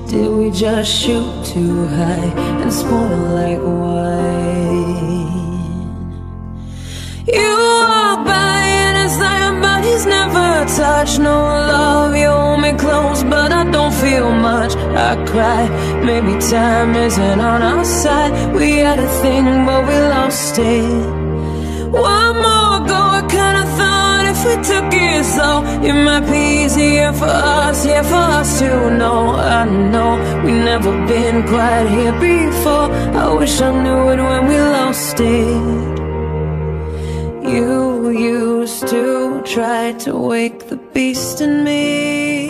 Did we just shoot too high and spoil like wine? You walk by and it's like our bodies never touch. No love, you hold me close, but I don't feel much. I cry, maybe time isn't on our side. We had a thing, but we lost it. One more go, I kinda thought if we took it slow, it might be easier for us, yeah, for us to know. I know we never been quite here before. I wish I knew it when we lost it. You used to try to wake the beast in me.